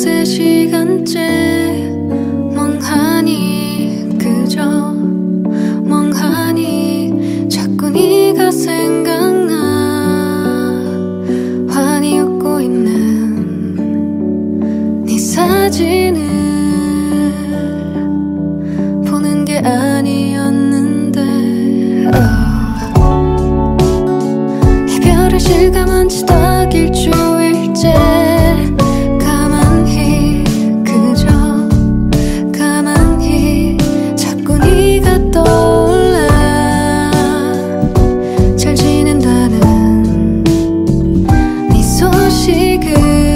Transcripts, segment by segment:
세 시간째 멍하니 그저 멍하니 자꾸 네가 생각나 환히 웃고 있는 네 사진을 보는 게 아니었는데 이별을 실감한 지 딱 일주일째 가만히 그저 가만히 자꾸 네가 떠올라 잘 지낸다는 네 소식을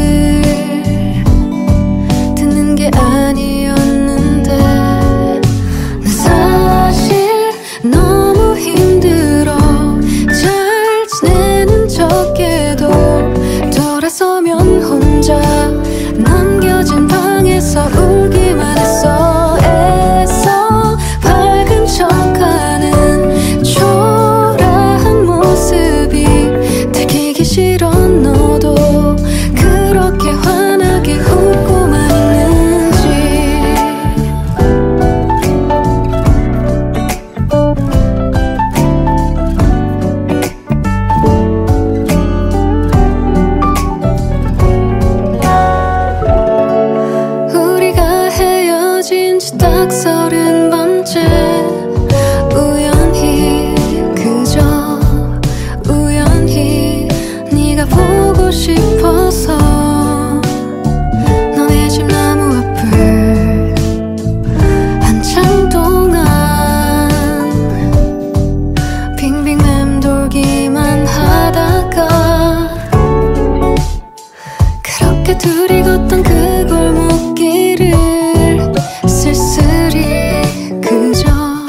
듣는 게 아니었는데 난 사실 너무 힘들어 잘 지내는 척해도 돌아서면 혼자 남겨진 방에서 울기만 했어. 애써 밝은 척하는 초라한 모습이 들키기 싫어. 너도 그렇게 환하게 웃고만 있는지. 우리가 헤어진 지 딱 30번째 우연히 그저 우연히 네가 보고 싶어서 너네 집 나무 앞을 한참 동안 빙빙 맴돌기만 하다가 그렇게 둘이 걷던 그 골목길을 쓸쓸히 그저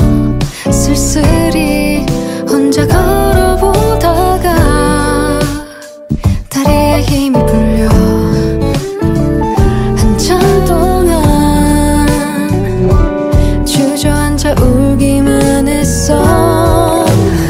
쓸쓸히 혼자 걸어보다가 다리에 힘이 풀려 한참 동안 주저앉아 울기만 했어.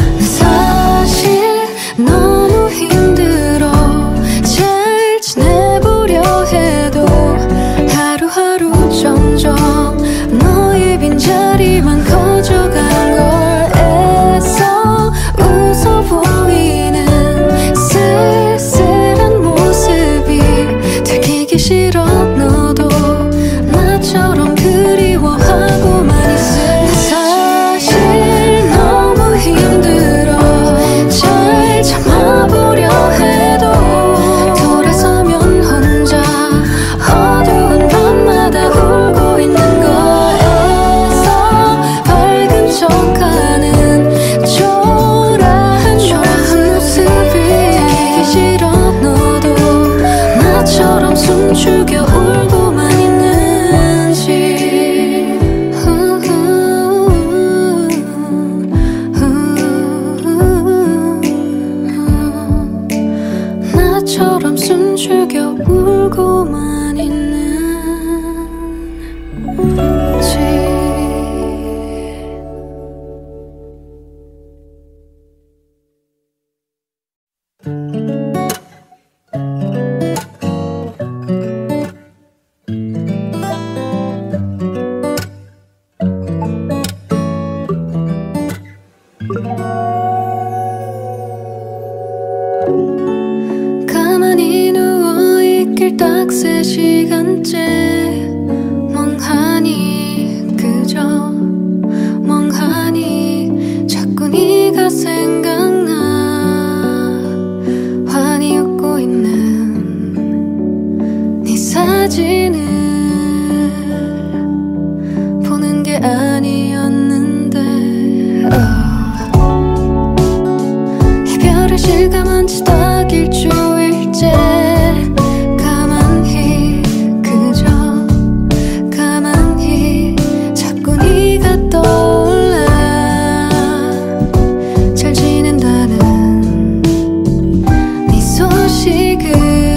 사실 너무 힘들어 잘 지내보려 해도 하루하루 점점 너의 빈자리만 커져간 걸 애써 웃어 보이는 쓸쓸한 모습이 들키기 싫어. 너도 나처럼 그리워하고만 있을래. 사실 너무 힘들어 잘 참아보려 해도 돌아서면 혼자 어두운 밤마다 울고 있는 거에서 밝은 척하는 초라한 모습이 들키기 싫어. 너도 나처럼 숨죽여 울고만 있는지. 나처럼 숨죽여 울고만 있는지. 가만히 누워있길 딱 3시간째 멍하니 그저 멍하니 자꾸 네가 생각나 환히 웃고 있는 네 사진을 보는 게 아니었는데 이별을 실감한 지 딱 일주일째 가만히 그저 가만히 자꾸 네가 떠올라 잘 지낸다는 네 소식을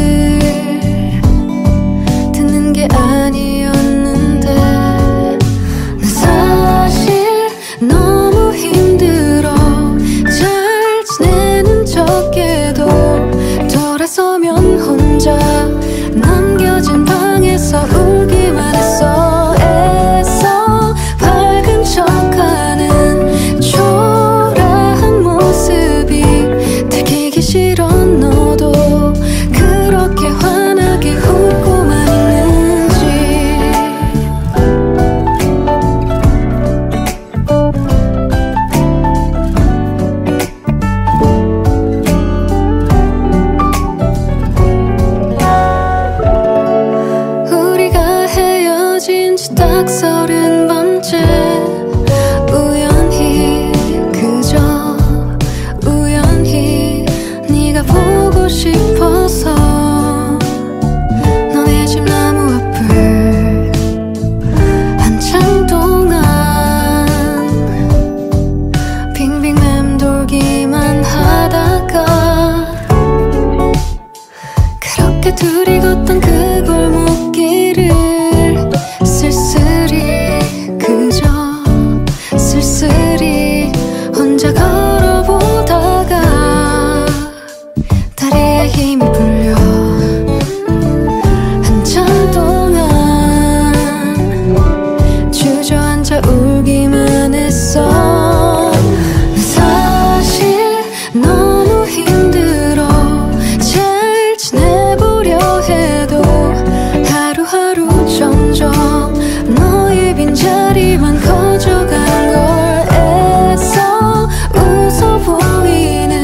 듣는 게 아니었는데 난 사실 너무 힘들어 잘 지내는 척해도 보고 싶어서 너네 집 나무 앞을 한참 동안 빙빙 맴돌기만 하다가 그렇게 둘이 걷던 그 골목길을 쓸쓸히 그저 쓸쓸히 혼자 걸어보다가 다리에 힘이 풀려 한참 동안 주저앉아 울기만 했어. 사실 너무 힘들어 잘 지내보려 해도 하루하루 점점 너의 빈자리만 커져간 걸 애써 웃어 보이는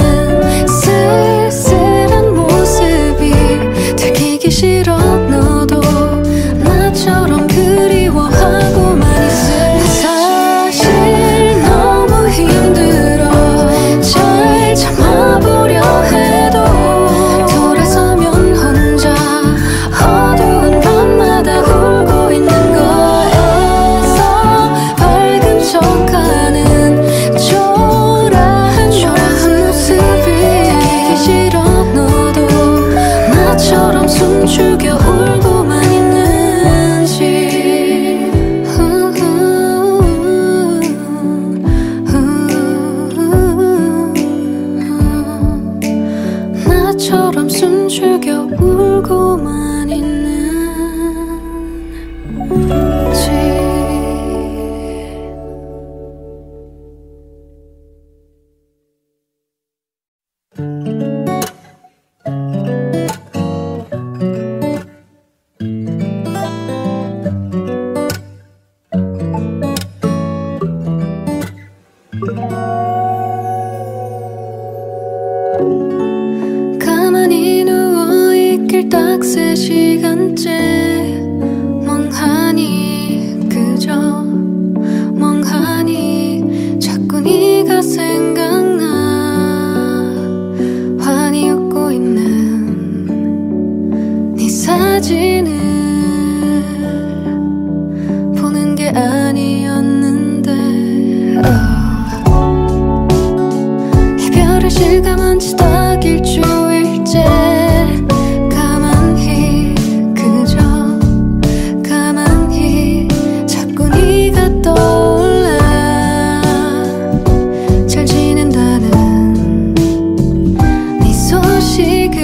쓸쓸한 모습이 들키기 싫어. 너도 나처럼 그리워하고만 있을. 사실 너무 힘들어 잘 참아보려 해도 돌아서면 혼자 어두운 밤마다 울고 있는 거에서 밝은 척하는 초라한 모습이 들키기 싫어. 너도 나처럼 숨죽여 울고만 있는지. 나처럼 숨죽여 울고만 있는지. 가만히 누워있길 딱 3시간째 멍하니 그저 멍하니 자꾸 네가 생각나. 환히 웃고 있는 네 사진을 보는 게 아니었는데 이별을 실감한 지 딱 일주일째 가만히 그저 가만히 자꾸 네가 떠올라. 잘 지낸다는 네 소식을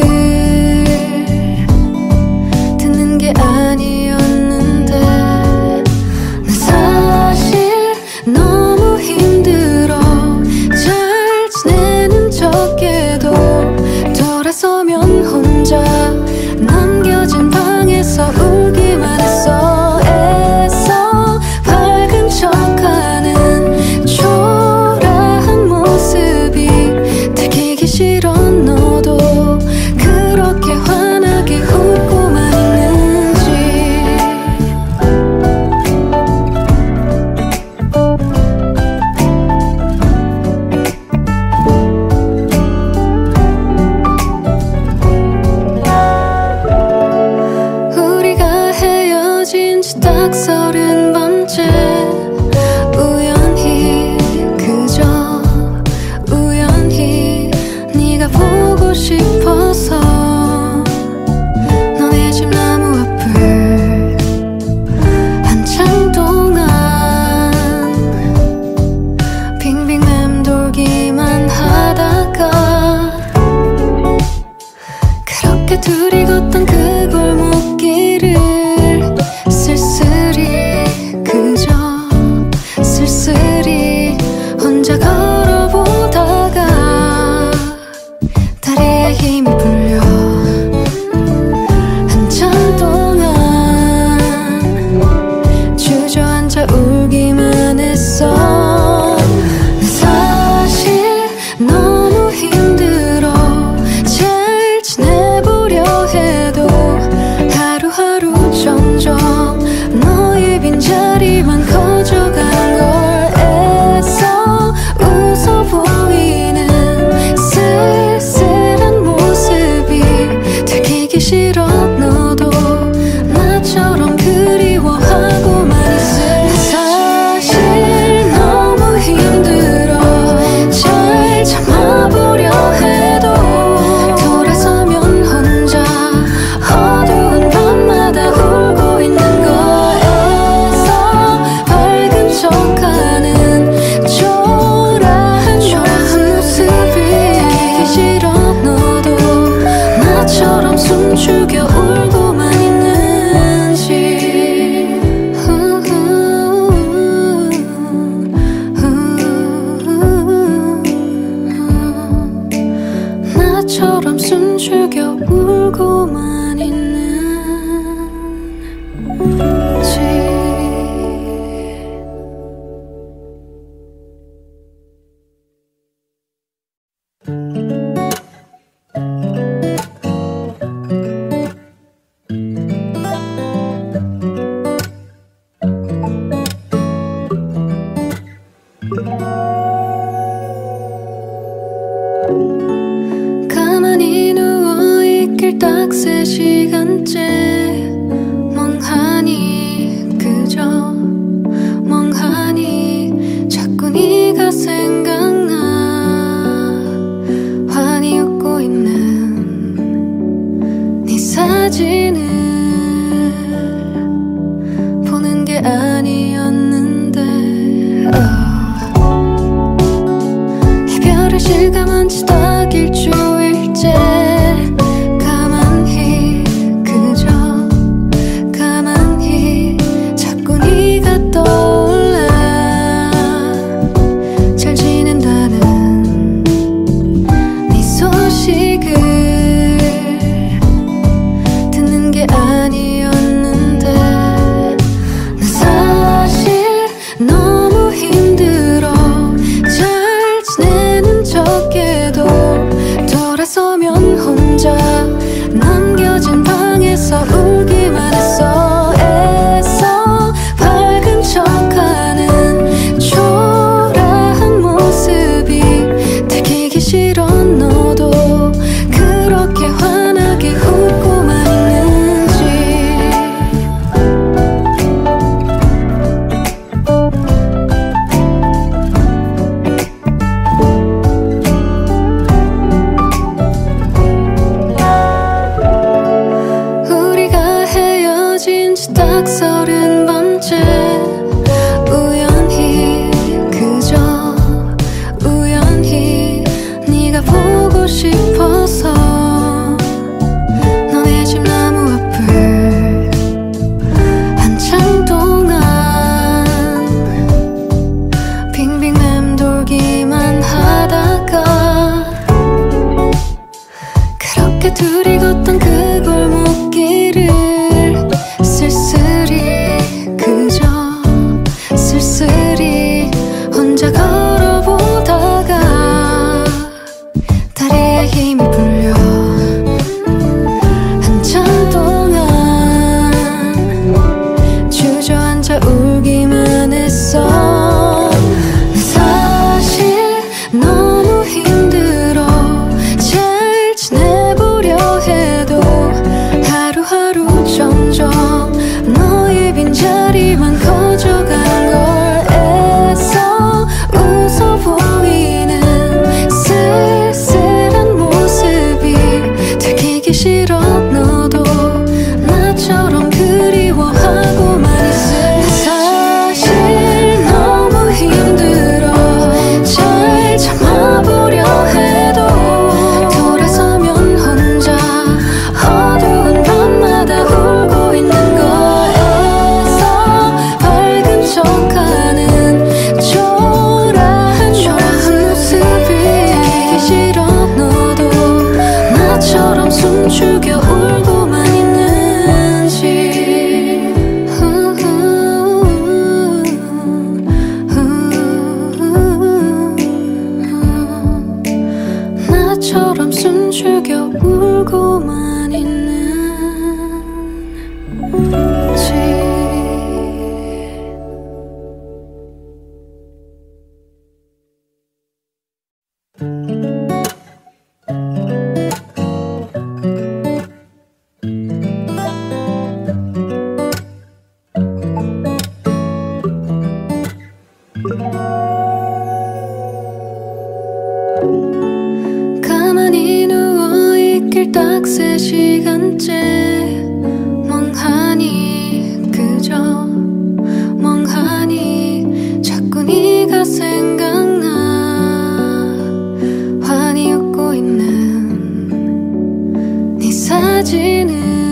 듣는 게 아니었는데 나 사실 너무 힘들어 잘 지내는 척해도 돌아서면 혼자 남겨진 방에서 울기만 했어. 애써 밝은 척하는 초라한 모습이 들키기 싫어. 너도 그렇게 환하게 웃고만 있는지. 우리가 헤어진 지 딱 30번째 우연히 그저 우연히 네가 보고 싶어서 너네 집 나무 앞을 한참 동안 빙빙 맴돌기만 하다가 그렇게 둘이 걷던 그 골목길을 쓸쓸히 그저 쓸쓸히 혼자 걸어보다가 다리에 힘이 풀려 한참 동안 주저앉아 울기만 했어. 사실 너무 힘들어 잘 지내보려 해도 숨죽여 울고만 있는지. 나처럼 숨죽여 울고만 있는지. 가만히 누워있길 딱 3시간째 멍하니 그저 멍하니 자꾸 네가 생각나. 환히 웃고 있는 네 사진을 보는 게 아니었는데 이별을 실감한 지 딱 일주일째. 가만히 그저 가만히 자꾸 네가 떠올라. 잘 지낸다는 네 소식을 듣는 게 아니었는데 난 사실 너무 힘들어. 잘 지내는 척해도 돌아서면 혼자 남겨진 방에서 울기만 했어. 애써 밝은 척하는 초라한 모습이 들키기 싫어. 너도 그렇게 환하게 웃고만 있는지. 우리가 헤어진 지 딱 30번째. 우연히 그저 우연히 네가 보고 싶어서 너네 집 나무 앞을 한참 동안 빙빙 맴돌기만 하다가 그렇게 둘이 걷던 그 골목길을 쓸쓸히 그저 쓸쓸히 혼자 걸어보다가 다리에 힘이 풀려 한참 동안 주저앉아 울기만 했어. 사실 너무 힘들어. 잘 지내보려 해도 하루하루 점점 너의 빈자리만 커져가는 걸. 애써 웃어 보이는 쓸쓸한 모습이 들키기 싫어. 너도 나처럼 그리워하고만 있을래. 사실 너무 힘들어. 잘 참아보려 해도 돌아서면 혼자 어두운 밤마다 울고 있는 걸. 애써 밝은 척하는 초라한 모습이 들키기 싫어. 너도 나처럼 숨죽여 울고만 있는지. 나처럼 숨죽여 울고만 있는지. 가만히 누워있길 딱 3시간째 멍하니 그저 멍하니 자꾸 네가 생각나. 환히 웃고 있는 네 사진을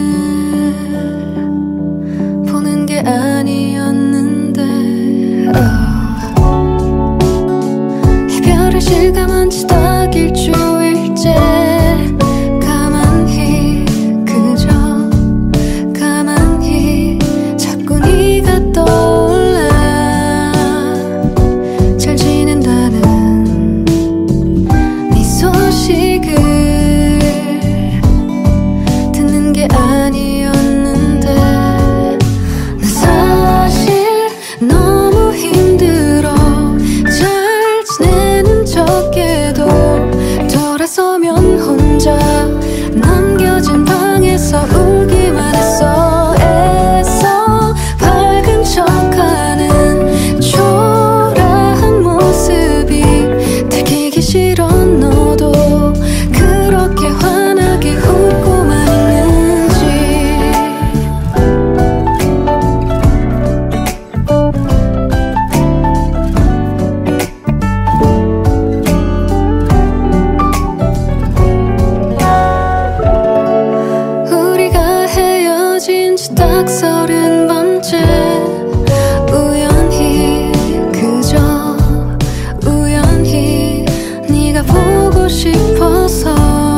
보는 게 아니었는데 이별의 실감은 지딱 일주일째 가만히 그저 가만히 자꾸 네가 떠올라 잘 지낸다는 네 소식을 듣는 게 아니었는데 나 사실 너무 힘들어 잘 지내는 척해도 돌아서면 혼자 남겨진 방에서 울기만 했어. 애써 밝은 척하는 초라한 모습이 들키기 싫어. 너도 그렇게 환하게 웃고만 있는지. 우리가 헤어진 지 딱 30번째 우연히 그저 우연히 네가 보고 싶어서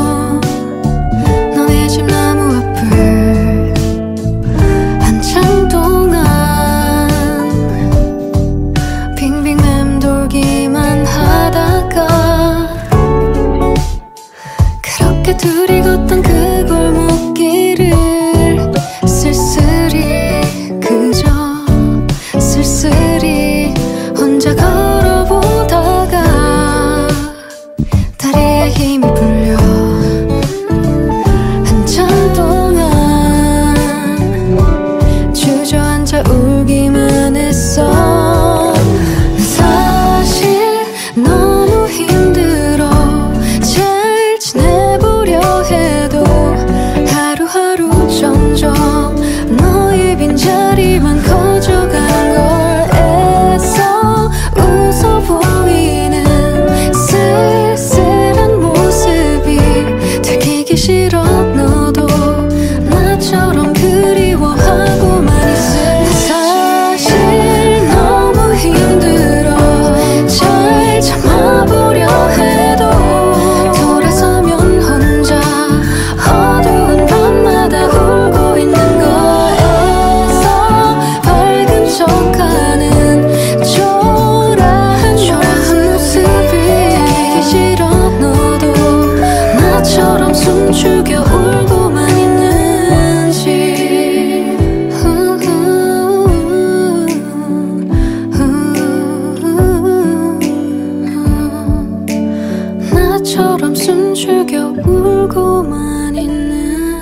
너네 집 나무 앞을 한참 동안 빙빙 맴돌기만 하다가 그렇게 둘이 걷던 그 골목길을 쓸쓸히 그저 쓸쓸히 혼자 걸어보다가 다리에 힘이 풀려 한참 동안 주저앉아 울기만 했어. 사실 너무 힘들어 잘 지내보려 해도 하루하루 점점 너의 빈자리만 커져가는 걸. 애써 웃어 보이는 쓸쓸한 모습이 들키기 싫어. 너도 나처럼 그리워하고만 있을래. 사실 너무 힘들어 잘 참아보려 해도 돌아서면 혼자 어두운 밤마다 울고 있는 걸. 애써 밝은 척하는 초라한 모습이 들키기 싫어. 너도 나처럼 숨죽여 울고만 있는지. 나처럼 숨죽여 울고만 있는지.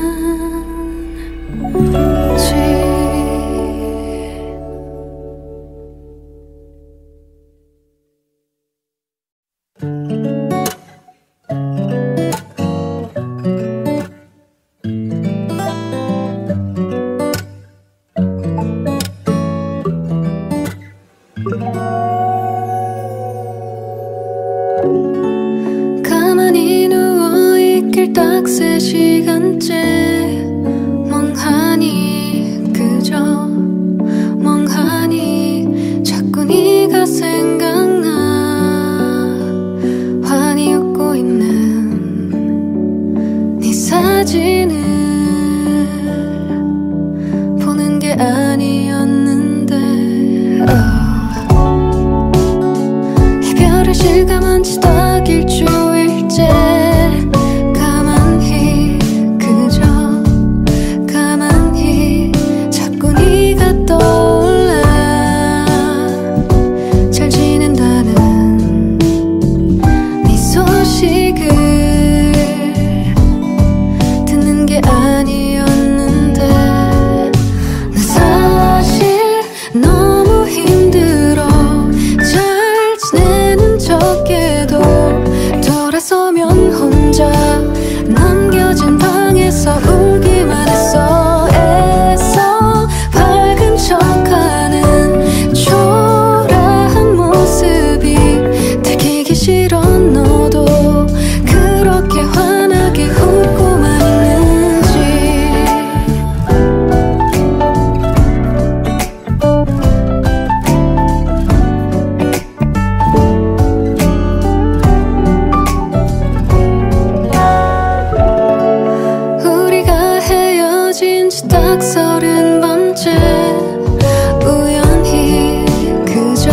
가만히 누워있길 딱 3시간째 멍하니 그저 멍하니 자꾸 네가 생각나. 환히 웃고 있는 네 사진을 보는 게 아니었는데 이별의 실감은 지딱 일주일째 가만히 그저 가만히 자꾸 네가 떠올라 잘 지낸다는 네 소식을 듣는 게 아니었는데 나 사실 지 딱 30번째 우연히 그저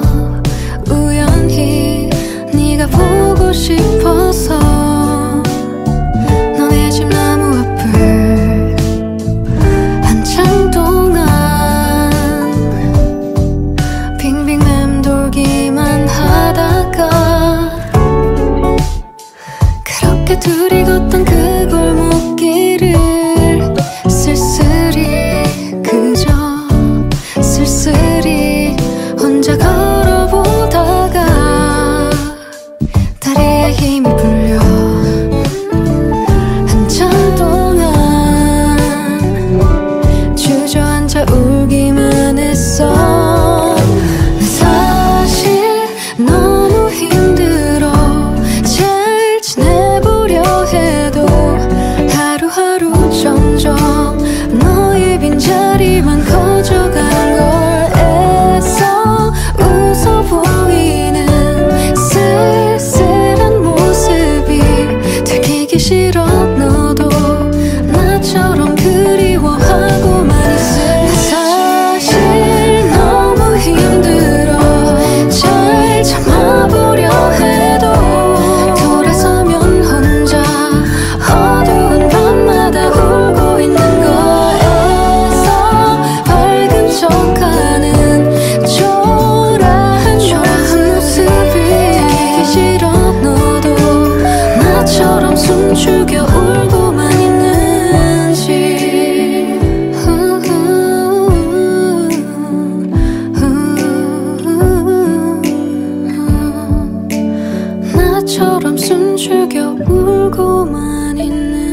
우연히 네가 보고 싶어서 너네 집 나무 앞을 한참 동안 빙빙 맴돌기만 하다가 그렇게 둘이 걷던 그 골목길을 쓸쓸히 그저 쓸쓸히 혼자 걸어보다가 다리에 힘이 풀려 한참 동안 주저앉아 울기만 했어. 사실 너무 힘들어 잘 지내보려 해도 하루하루 점점 너의 빈자리만 커져가는 걸 애써 웃어 보이는 쓸쓸한 모습이 들키기 싫어. 너도 나처럼 그리워하고만 있을래. 사실 너무 힘들어 잘 참아보려 해도 돌아서면 혼자 어두운 밤마다 울고 있는 걸 애써 밝은 척하는 초라한 모습이 들키기 싫어. 너도 나처럼 숨죽여 울고만 있는지. 나처럼 숨죽여 울고만 있는지.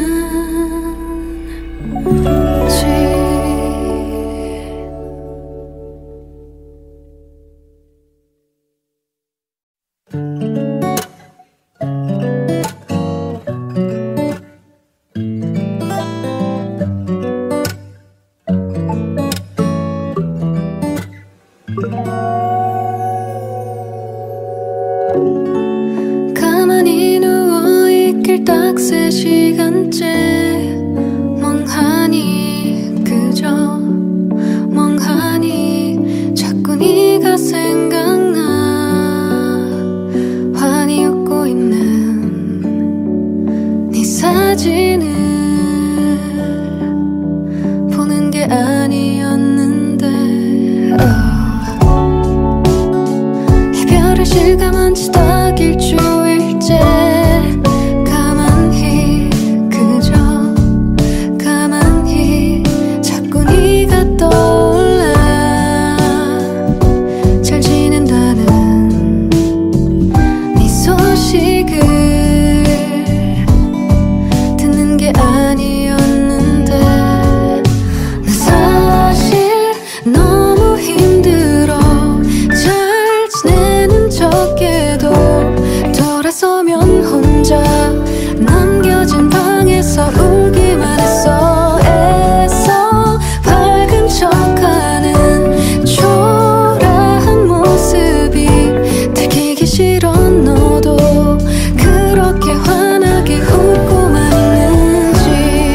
가만히 누워있길 딱 3시간째 멍하니 그저 멍하니 자꾸 네가 생각나. 환히 웃고 있는 네 사진을 보는 게 아니었는데 이별을 실감한 지 딱 일주일째 가만히 그저 가만히 자꾸 네가 떠올라. 잘 지낸다는 네 소식을 듣는 게 아니었는데 나 사실 너무 힘들어 잘 지내는 척해도 돌아서면 혼자 남겨진 방에서 울기만 했어. 애써 밝은 척하는 초라한 모습이 들키기 싫어. 너도 그렇게 환하게 웃고만 있는지.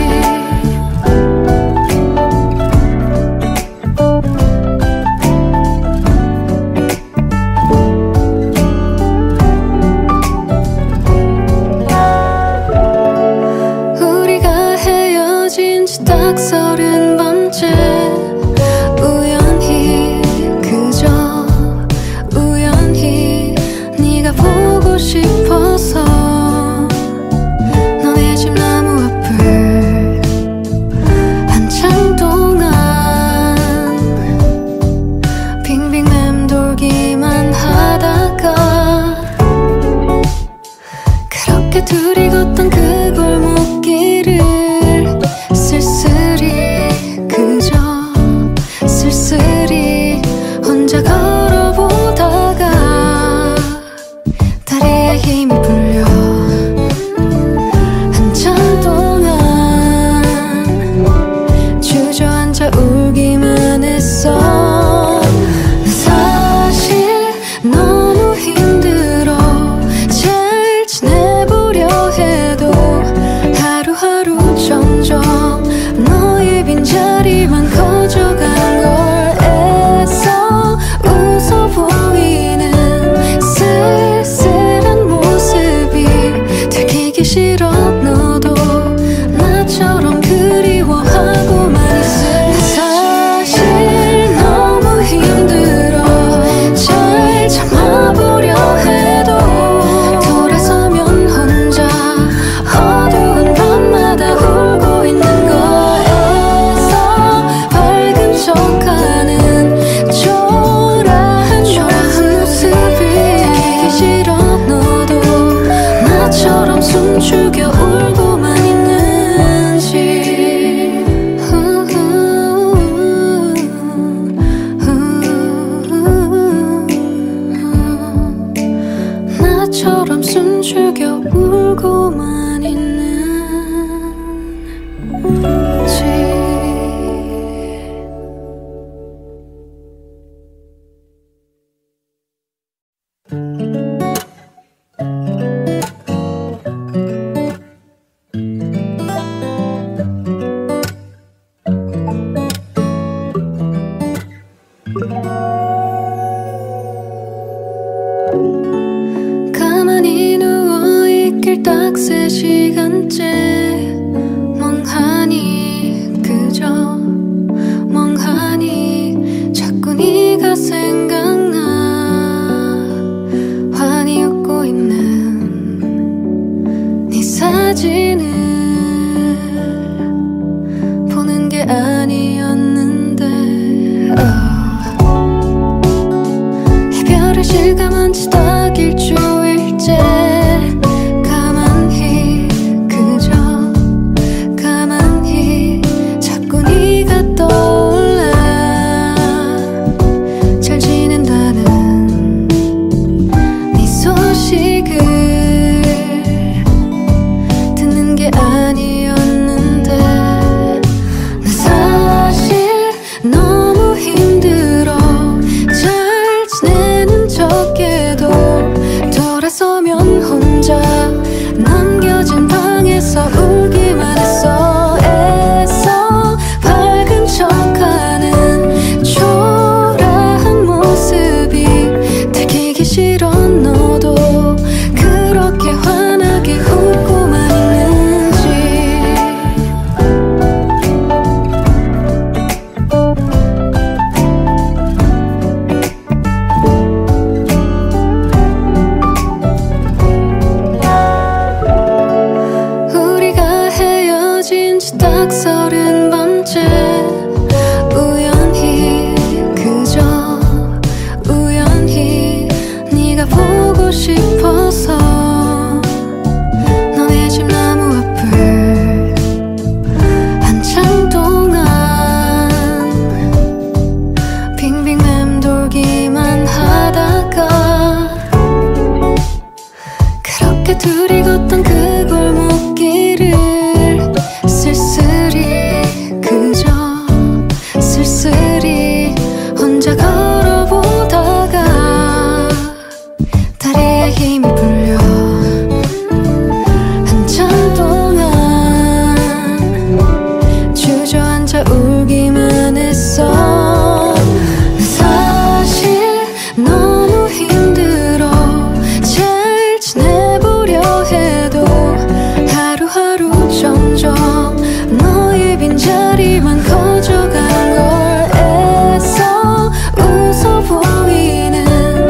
우리가 헤어진 지 딱 30번째 우연히 그저 우연히 네가 보고 싶어서 너네 집 나무 앞을 한참 동안 빙빙 맴돌기만 하다가 그렇게 둘이 걷던 그 골목길을 쓸쓸히 지 딱 일주일째 가만히 그저 가만히 자꾸 네가 떠올라 잘 지낸다는 네 소식을 듣는 게 아니었는데 나 사실 너무 힘들어 잘 지내는 척해도 돌아서면 혼자 남겨진 방에서 울기만 했어. 애써 밝은 척하는 초라한 모습이 들키기 싫어. 너도 그렇게 환하게 웃고만 있는지. 우리가 헤어진 지 딱 30번째 우연히 그저 우연히 네가 보고 싶어서 너네 집 나무 앞을 한참 동안 빙빙 맴돌기만 하다가 그렇게 둘이 걷던 그 골목길을 쓸쓸히 그저 쓸쓸히 혼자 걸어보다가 다리에 힘이 풀려 한참 동안 주저앉아 울기만 했어. 사실 너무 힘들어 잘 지내보려 해도 하루하루 점점 너의 빈자리만 커져가는 걸. 애써 웃어 보이는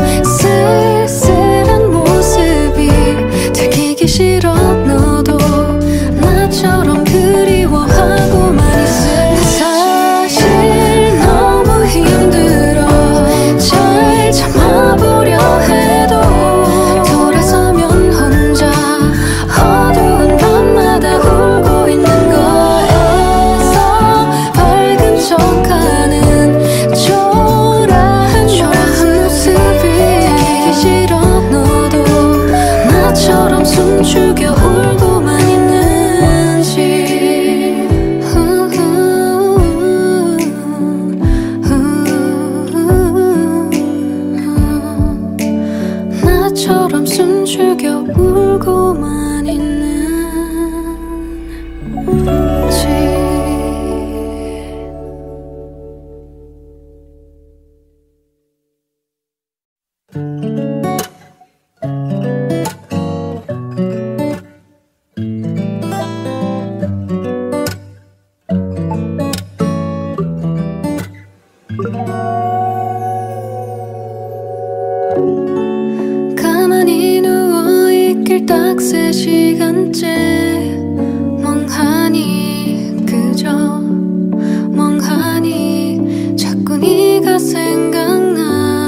쓸쓸한 모습이 들키기 싫어. 너도 나처럼 그리워하고만 있을래. 사실 너무 힘들어 잘 참아보려 해도 돌아서면 혼자 어두운 밤마다 울고 있는 거에서 밝은 척하는 초라한 모습이 들키기 싫어. 너도 나처럼 숨죽여 울고만 있는지. 나처럼 숨죽여 울고만 있는지. 가만히 누워있길 딱 3시간째 멍하니 그저 멍하니 자꾸 네가 생각나.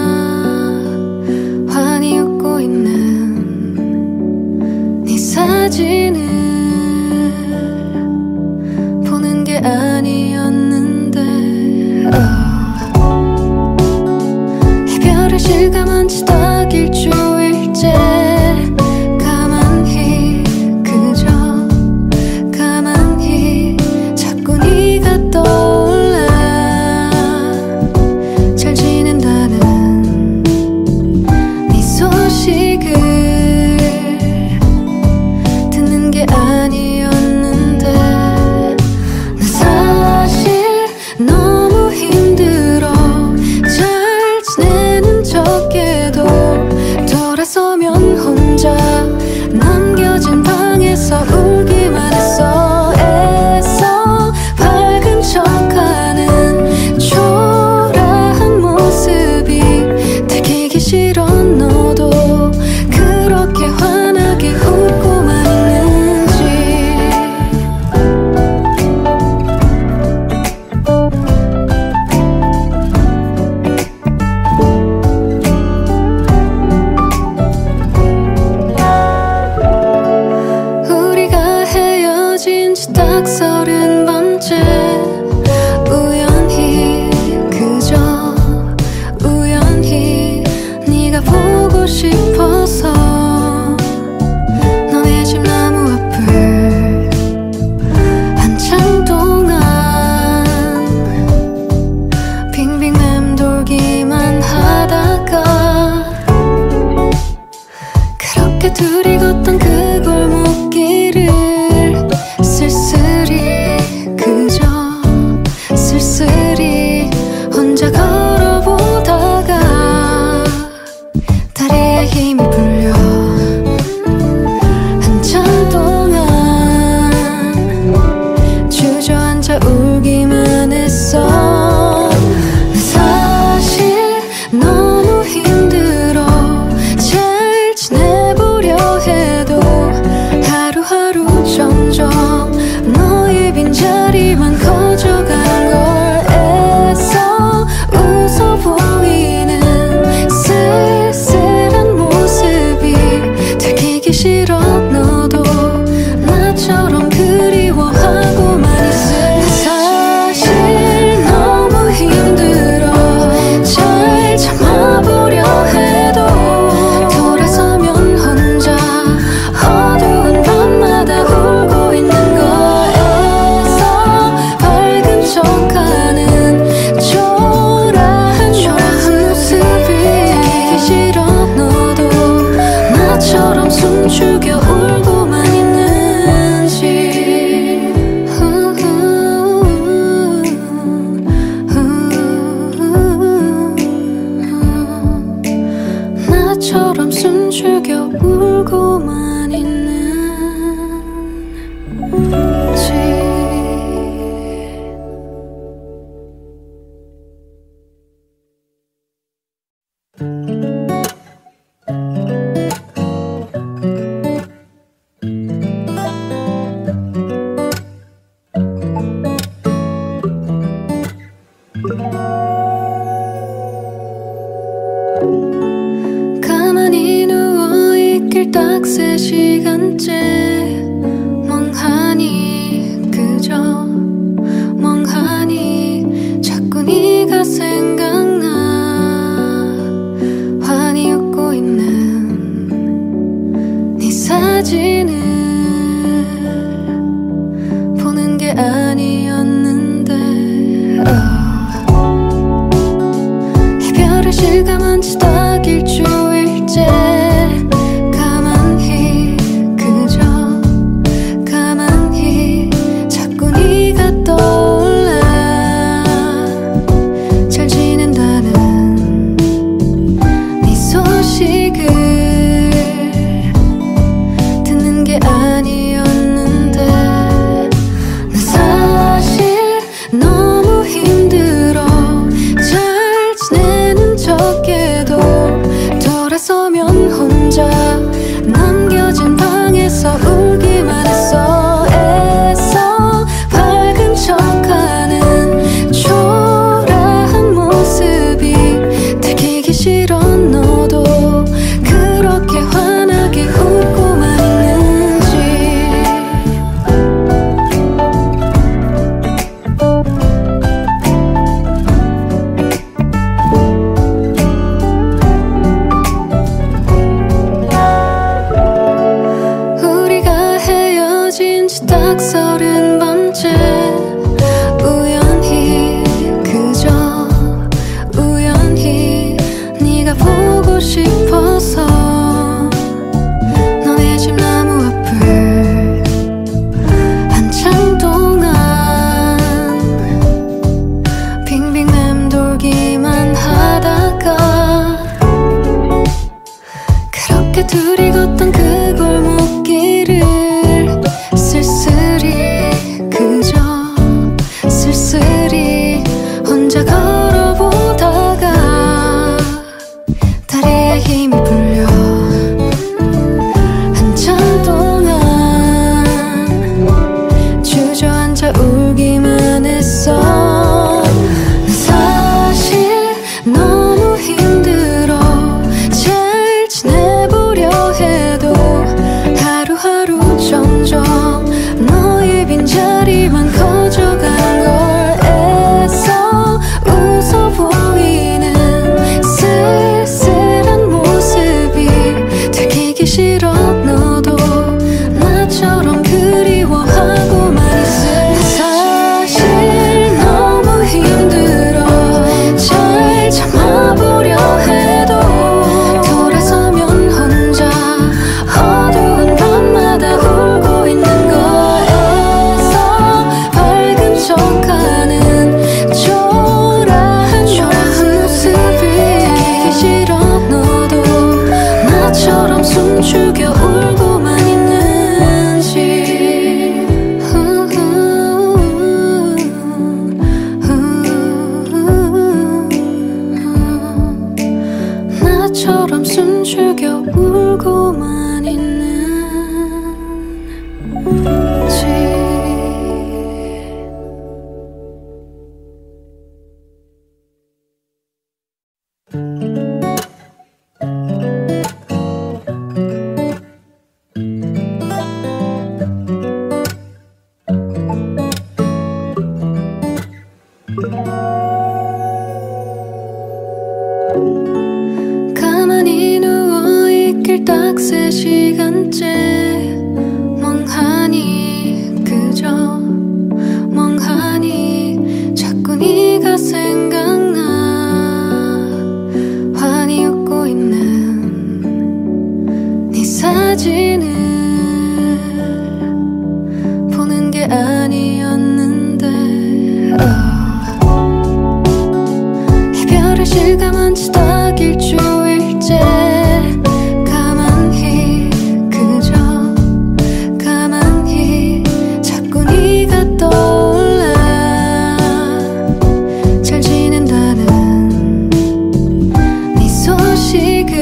환히 웃고 있는 네 사진을 보는 게 아니었는데 이별을 실감한 지 딱 일주일째 가만히 그저 가만히 자꾸 네가 떠올라 잘 지낸다는 네 소식을 듣는 게 아니었는데 나 사실 시간치 딱 일주일째 가만히 그저 가만히 자꾸 네가 떠올라 잘 지낸다는 네 소식을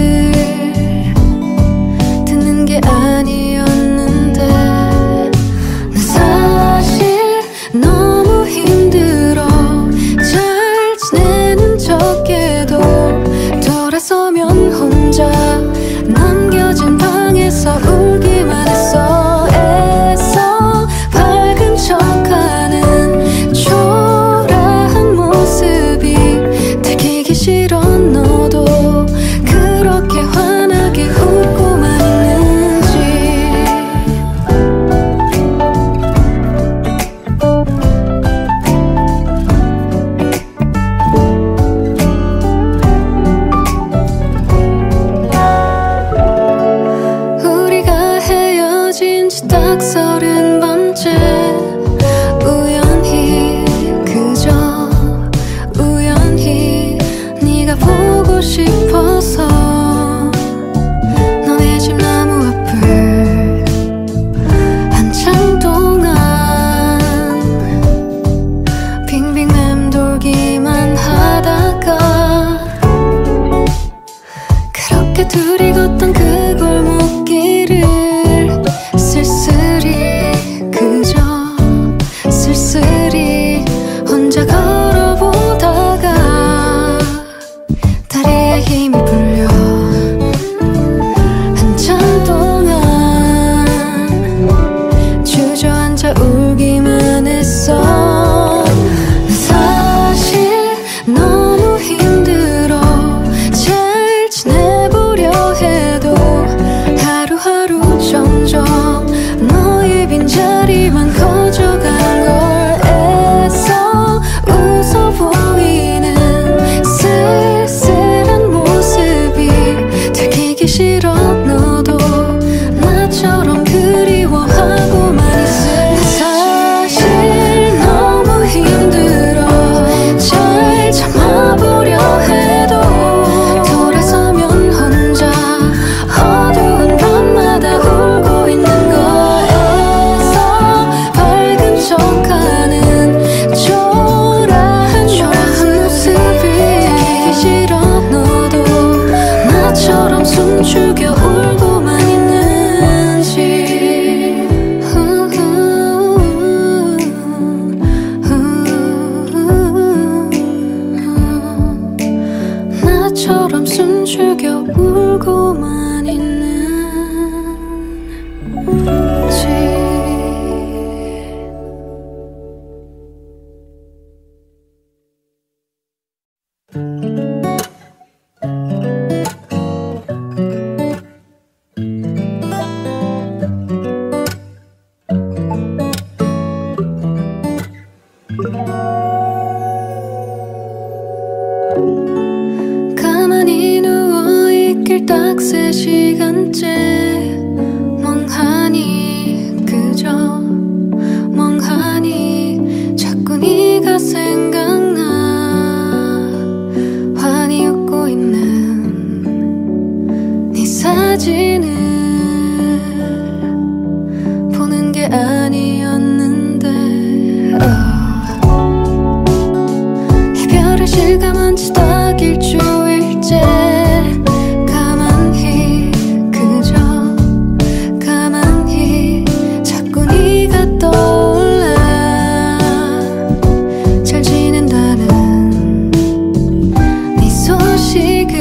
듣는 게 아니었는데 나 사실 너무 힘들어 잘 지내는 척해도 돌아서면 혼자 남겨진 방에서 울기만 했어. 애써 밝은 척하는 초라한 모습이 들키기 싫어. 너도 그렇게 환하게 웃고만 있는지. 우리가 헤어진 지 딱 30번째 우연히 그저 우연히 네가 보고 싶어서 너네 집 나무 앞을 한참 동안 빙빙 맴돌기만 하다가 그렇게 둘이 걷던 그 골목길을 쓸쓸히 그저 쓸쓸히 혼자 걸어보다가 다리에 힘이 풀려 한참 동안 주저앉아 울기만 했어. 사실 너무 힘들어 잘 지내보려 해도 하루하루 점점 너의 빈자리만 커져가는 걸. 애써 웃어 보이는 쓸쓸한 모습이 들키기 싫어. 너도 나처럼 그리워하고만 있을래. 사실 너무 힘들어 잘 참아보려 해도 돌아서면 혼자 어두운 밤마다 울고 있는 걸. 애써 밝은 척하는 초라한 모습이 들키기 싫어. 너도 나처럼 숨죽여 울고만 있는지. 나처럼 숨죽여 울고만 있는지. 가만히 누워있길 딱 3시간째 멍하니 그저 멍하니 자꾸 네가 생각나. 환히 웃고 있는 네 사진을 보는 게 아니었는데 이별을 실감한 지 딱 일주일째 가만히 그저 가만히 자꾸 네가 떠올라 잘 지낸다는 네 소식을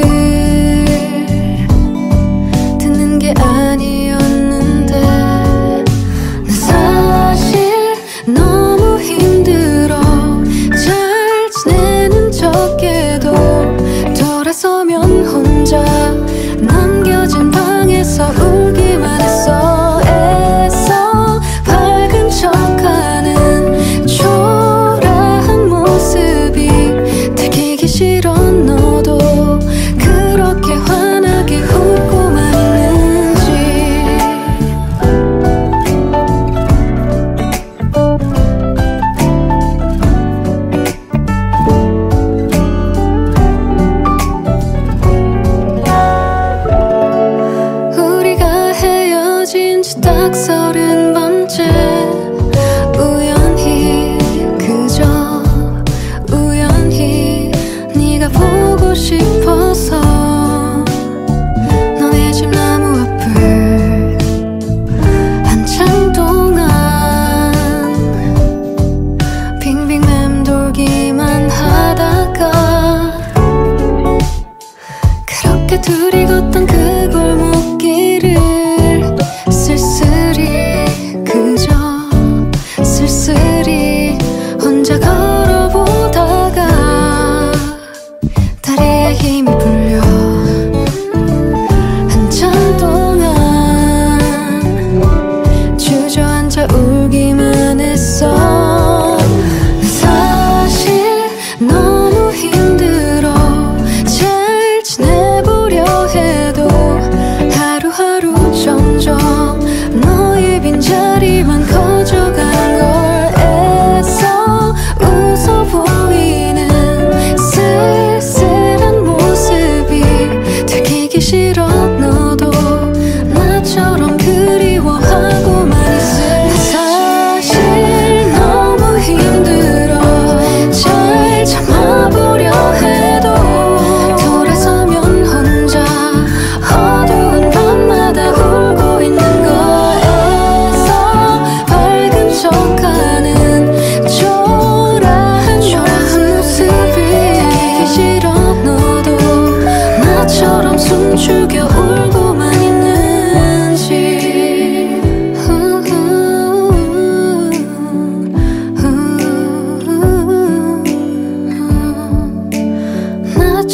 듣는 게 아니었는데 나 사실 너무 힘들어 잘 지내는 척해도 돌아서면 혼자 남겨진 방에서 울기만 했어. 애써 밝은 척하는 초라한 모습이 들키기 싫어. 너도 그렇게 환하게 웃고만 있는지.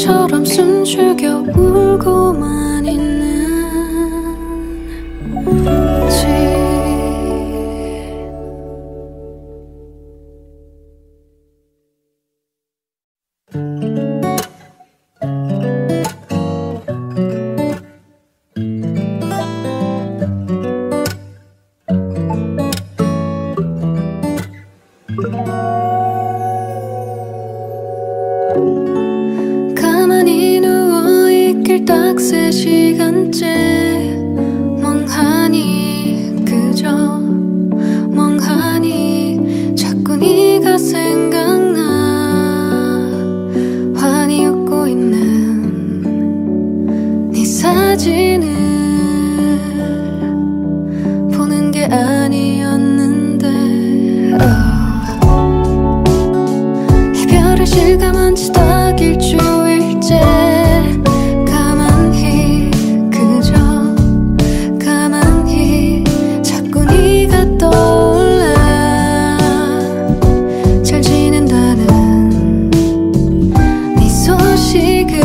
나처럼 숨죽여 울고만 있는지. 가만히 누워있길 딱 3시간째 멍하니 그저 멍하니 자꾸 네가 생각나. 환히 웃고 있는 네 사진을 보는 게 아니었는데 이별을 실감한 지 딱 일주일째 가만히 그저 가만히 자꾸 네가 떠올라. 잘 지낸다는 네 소식을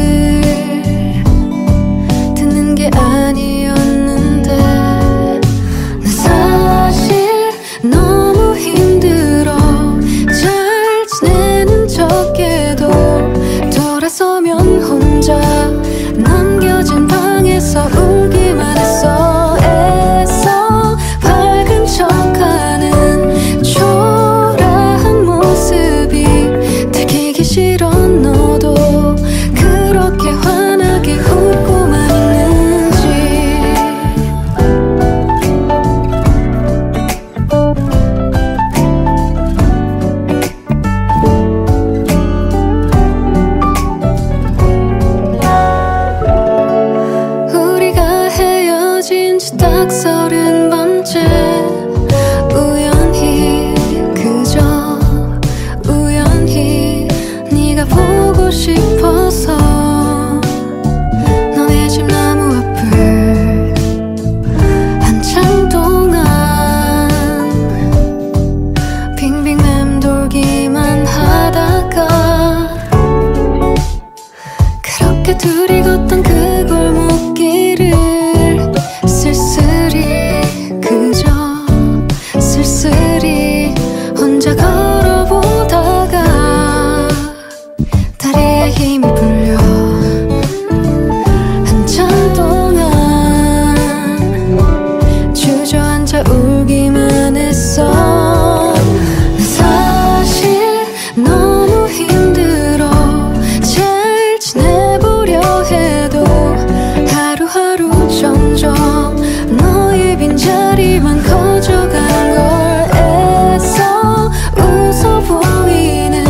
듣는 게 아니었는데 나 사실 너무 힘들어. 잘 지내는 척해도 돌아서면 혼자 남겨진 방에서 울기만 했어. 애써 밝은 척하는 초라한 모습이 들키기 싫어. 너도 그렇게 환하게 웃고만 있는지. 우리가 헤어진 지 딱 30번째 우연히 그저 우연히 네가 보고 싶어서 너네 집 나무 앞을 한참 동안 빙빙 맴돌기만 하다가 그렇게 둘이 걷던 그 골목길을 쓸쓸히 그저 쓸쓸히 혼자 걸어보다가 다리에 힘이 풀려 한참 동안 주저앉아 울기만 했어. 나 사실 너무 힘들어. 잘 지내보려 해도 하루하루 점점 너의 빈자리만 커져가는 걸. 애써 웃어 보이는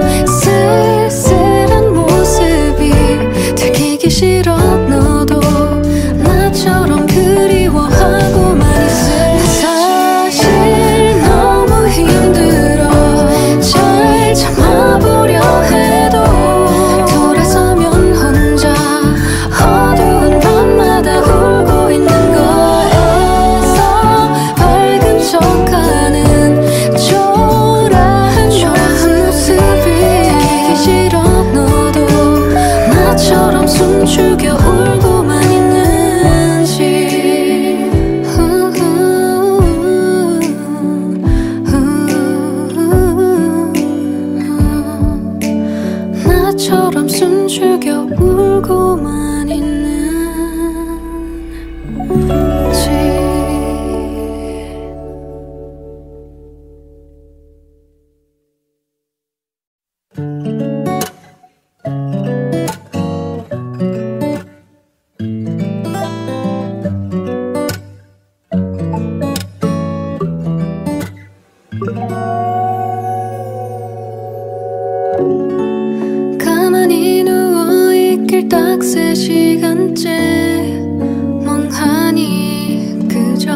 쓸쓸한 모습이 들키기 싫어. 너도 나처럼 그리워하고만 있어. 나 사실 너무 힘들어. 잘 참아보려 해도 돌아서면 혼자 어두운 밤마다 울고 있는 걸. 애써 밝은 척하는 초라한 모습이 들키기 싫어. 너도 나처럼 숨죽여 울고만 있는지. 나처럼 숨죽여 울고만 있는지. 가만히 누워있길 딱 3시간째 멍하니 그저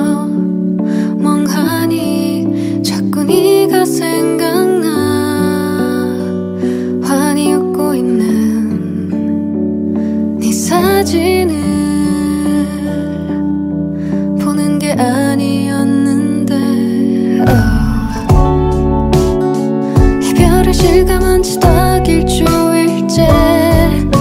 멍하니 자꾸 네가 생각나. 환히 웃고 있는 네 사진을 보는 게 아니었는데 이별을 실감한 지 딱 일주일째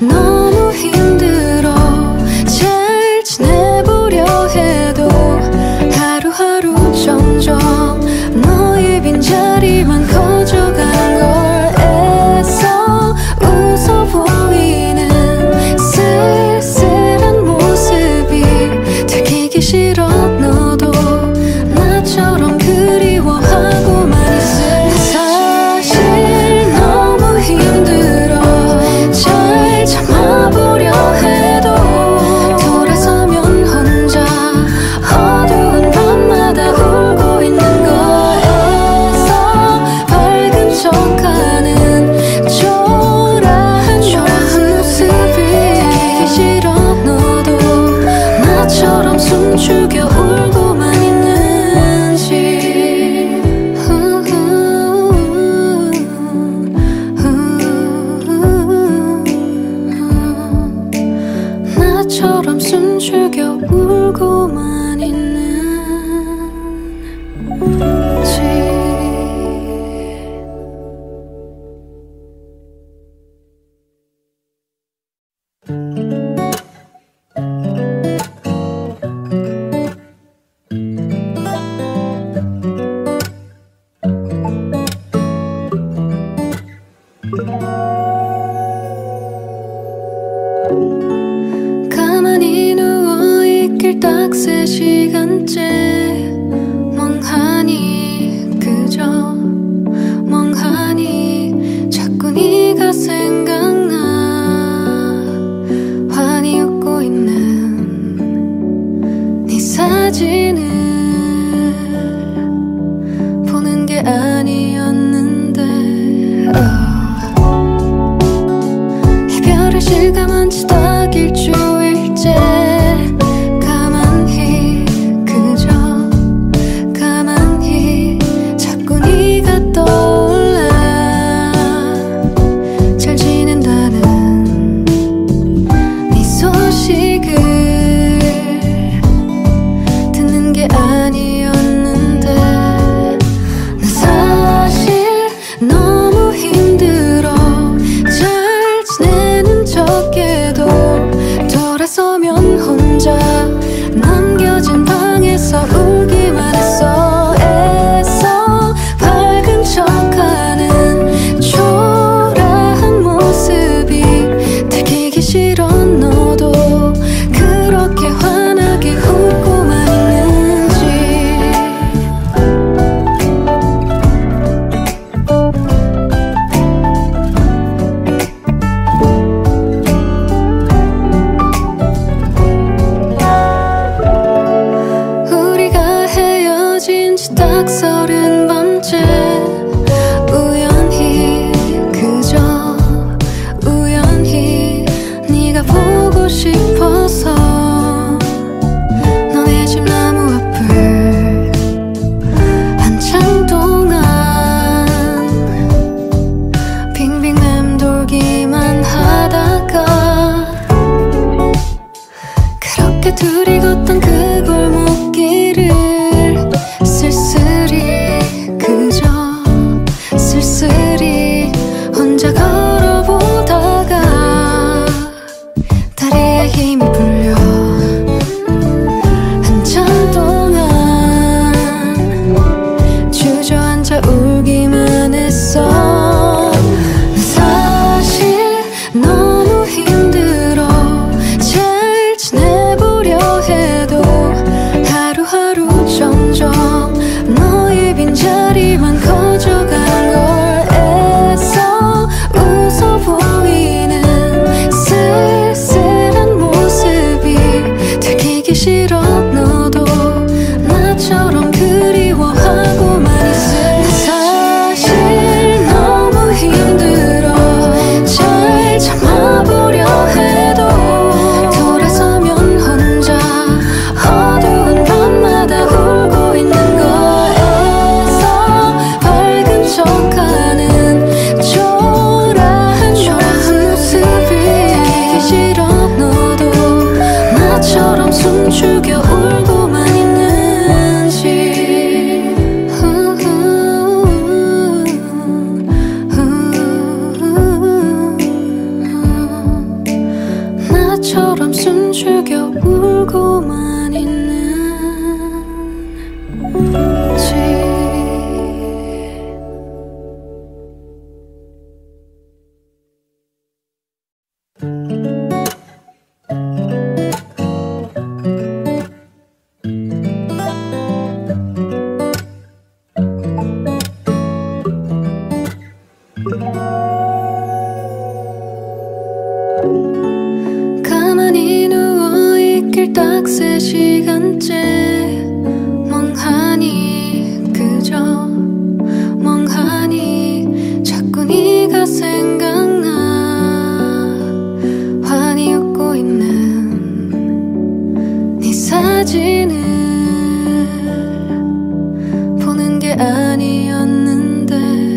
너무 힘들어 잘 지내보려 해도 하루하루 점점 너의 빈자리만 커져가는 걸 애써 웃어 보이는 쓸쓸한 모습이 들키기 싫어. 너도 나처럼 그리워하고만 있을래. 사실 너무 힘들어 잘 참아보려 해도 돌아서면 혼자 어두운 밤마다 울고 있는 거에서 밝은 척하는 초라한 모습이 들키기 싫어. 너도 나처럼 숨죽여 울고만 있는지. 나처럼 숨죽여 울고만 있는지. 가만히 누워있길 딱 3시간째 멍하니 그저 멍하니 자꾸 네가 생각나. 환히 웃고 있는 네 사진을 보는 게 아니었는데 이별을 실감한 지 딱 일주일째. 가만히 그저 가만히 자꾸 네가 떠올라. 잘 지낸다는 네 소식을 듣는 게 아니었는데 나 사실 너무 힘들어 잘 지내는 척해도 돌아서면 혼자 남겨진 방에서 울기만 했어. 애써 밝은 척하는 초라한 모습이 들키기 싫어. 너도 그렇게 환하게 웃고만 있는지. 우리가 헤어진 지 딱 30번째. 우연히 그저 우연히 네가 보고 싶어서 너네 집 나무 앞을 한참 동안 빙빙 맴돌기만 하다가 그렇게 둘이 걷던 그 골목길을 쓸쓸히 그저 쓸쓸히 혼자 걸어보다가 다리에 힘이 풀려 한참 동안 주저앉아 울기만 했어. 사실 너무 힘들어 잘 지내보려 해도 하루하루 점점 너의 빈자리만 커져가는 걸 애써 웃어 보이는 쓸쓸한 모습이 들키기 싫어. 너도 나처럼 그리워하고만 있을래. 사실 너무 힘들어 잘 참아보려 해도 돌아서면 혼자 어두운 밤마다 울고 있는 거에서 밝은 척하는 초라한 모습이 들키기 싫어. 너도 나처럼 숨죽여 울고만 있는지. 나처럼 숨죽여 울고만 있는지. 가만히 누워있길 딱 3시간째 멍하니 그저 멍하니 자꾸 네가 생각나. 환히 웃고 있는 네 사진을 보는 게 아니었는데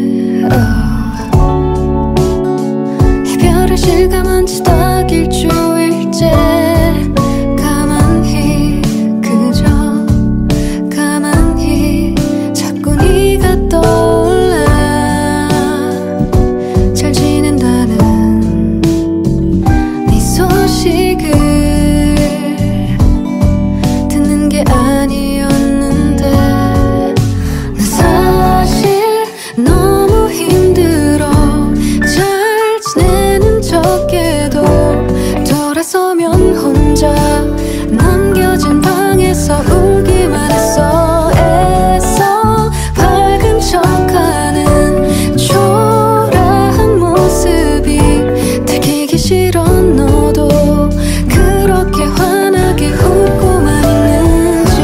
이별을 실감한 지 딱 일주일째. 가만히 그저 가만히 자꾸 네가 떠올라. 잘 지낸다는 네 소식을 듣는 게 아니었는데 나 사실 너무 힘들어. 잘 지내는 척해도 돌아서면 혼자 남겨진 방에서 울기만 했어. 애써 밝은 척하는 초라한 모습이 들키기 싫어. 너도 그렇게 환하게 웃고만 있는지.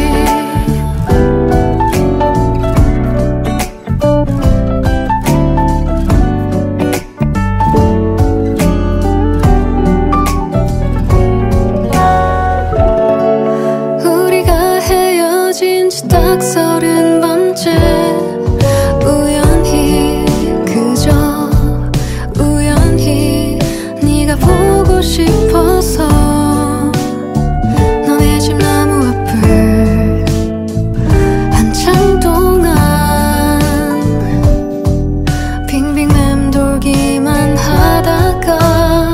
우리가 헤어진 지 딱 30번째. 우연히 그저 우연히 네가 보고 싶어서 너네 집 나무 앞을 한참 동안 빙빙 맴돌기만 하다가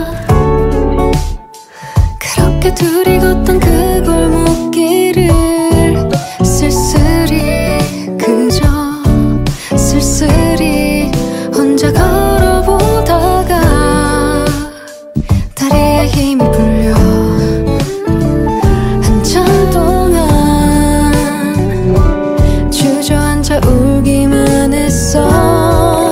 그렇게 둘이 걷던 그 골목길을 쓸쓸히 그저 쓸쓸히 혼자 걸어보다가 다리에 힘이 풀려 한참 동안 주저앉아 울기만 했어.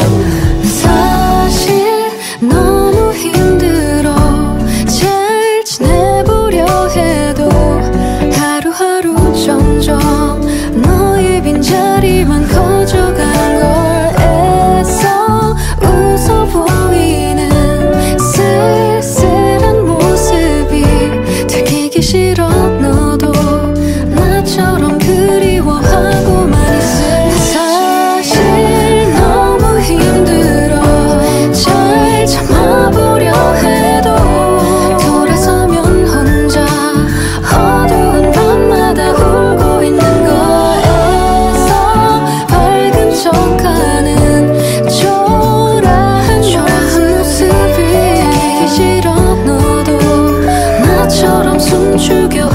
사실 너무 힘들어. 잘 지내보려 해도 하루하루 점점 너의 빈자리만 커져가는 걸. 애써 웃어 보이는 쓸쓸한 모습이 들키기 싫어. 너도 나처럼 그리워하고만 있을래. 사실 너무 힘들어. 잘 참아보려 해도 돌아서면 혼자 어두운 밤마다 울고 있는 걸. 애써 밝은 척하는 초라한 모습이 들키기 싫어. 너도 나처럼 숨죽여